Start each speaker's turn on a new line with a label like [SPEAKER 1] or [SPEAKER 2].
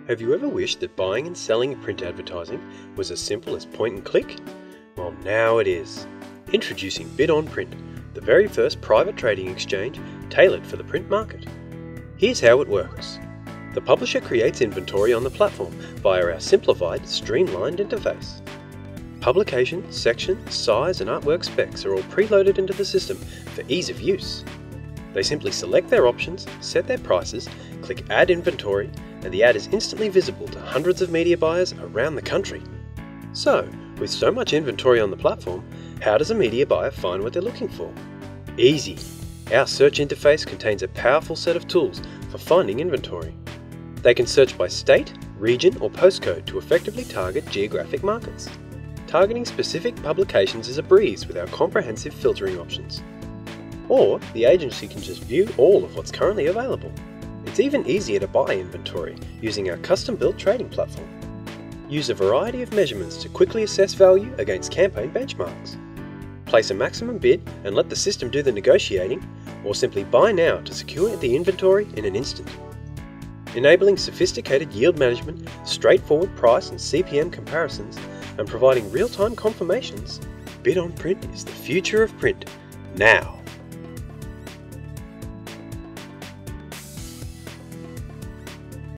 [SPEAKER 1] Have you ever wished that buying and selling print advertising was as simple as point and click? Well, now it is. Introducing Bid on Print, the very first private trading exchange tailored for the print market. Here's how it works. The publisher creates inventory on the platform via our simplified, streamlined interface. Publication, section, size and artwork specs are all preloaded into the system for ease of use. They simply select their options, set their prices, click Add Inventory, and the ad is instantly visible to hundreds of media buyers around the country. So, with so much inventory on the platform, how does a media buyer find what they're looking for? Easy! Our search interface contains a powerful set of tools for finding inventory. They can search by state, region, or postcode to effectively target geographic markets. Targeting specific publications is a breeze with our comprehensive filtering options. Or the agency can just view all of what's currently available. It's even easier to buy inventory using our custom-built trading platform. Use a variety of measurements to quickly assess value against campaign benchmarks. Place a maximum bid and let the system do the negotiating, or simply buy now to secure the inventory in an instant. Enabling sophisticated yield management, straightforward price and CPM comparisons, and providing real-time confirmations, Bid on Print is the future of print, now.